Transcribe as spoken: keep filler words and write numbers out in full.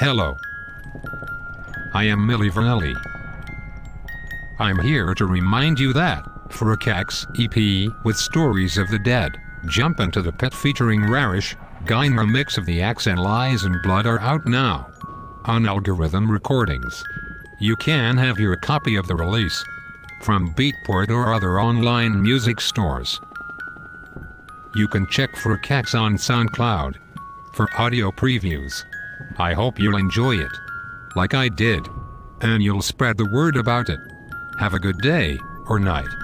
Hello. I am Milli Vanilli. I'm here to remind you that Freqax E P with Stories of the Dead, Jump into the Pit featuring Rarish, Guy remix of the Axe and Lies and Blood are out now on Algorithm Recordings. You can have your copy of the release from Beatport or other online music stores. You can check Freqax on SoundCloud for audio previews. I hope you'll enjoy it, like I did, and you'll spread the word about it. Have a good day, or night.